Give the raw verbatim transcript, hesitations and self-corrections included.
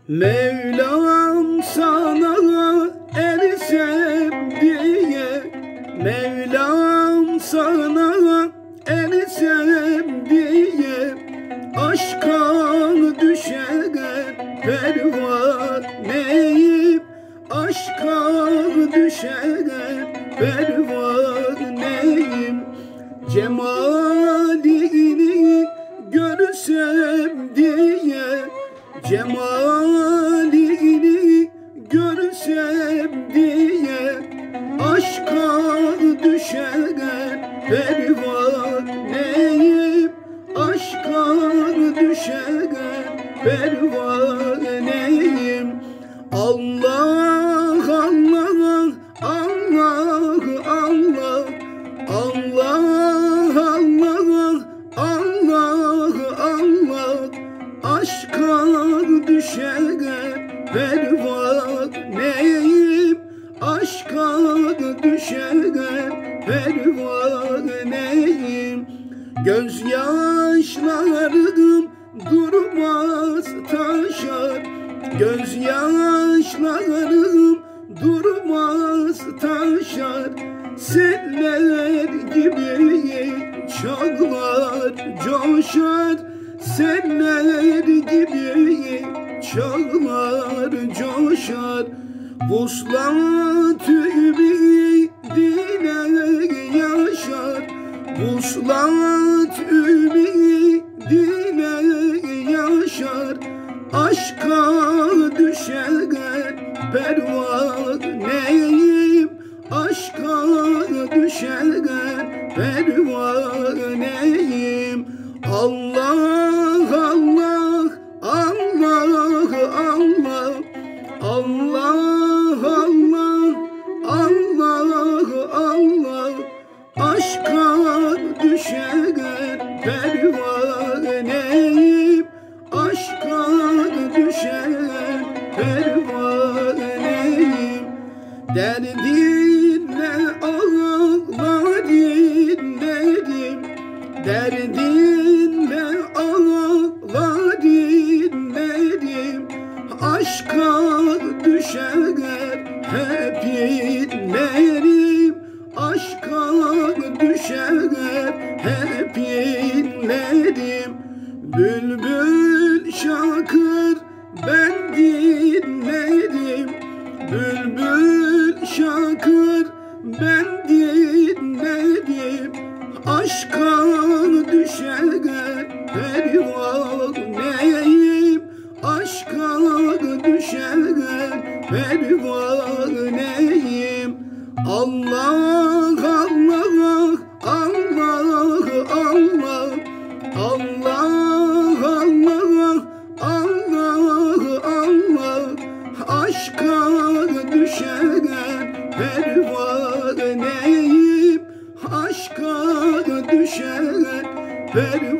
Mevlam sana ersem diye, Mevlam sana ersem diye, aşka düşer pervaneyim, aşka düşer pervaneyim. Cemalini görsem diye, cemalini görsem diye, aşka düşer pervaneyim, aşka düşer pervaneyim. Allah Allah Allah Allah Allah Allah Allah Allah, aşka düşer pervaneyim, aşka düşer pervaneyim. Gözyaşlarım durmaz taşar, gözyaşlarım durmaz taşar, seller gibi çağlar coşar, seller gibi çağlar coşar. Vuslat ümidine yaşar, vuslat ümidine yaşar, aşka düşer pervaneyim, aşka düşer pervaneyim. Allah Allah Allah Allah Allah Allah Allah Allah, aşka düşer pervaneyim, aşka düşer pervaneyim. Derdinle ağla dinledim, derdinle ağla dinledim, aşka düşer hep inlerim, aşka düşer hep inlerim. Bülbül şakır ben dinledim, bülbül şakır ben dinledim, aşka düşer pervaneyim, aşka düşer pervaneyim. Allah Allah Allah Allah Allah Allah Allah Allah, aşka düşer pervaneyim, aşka düşer pervaneyim.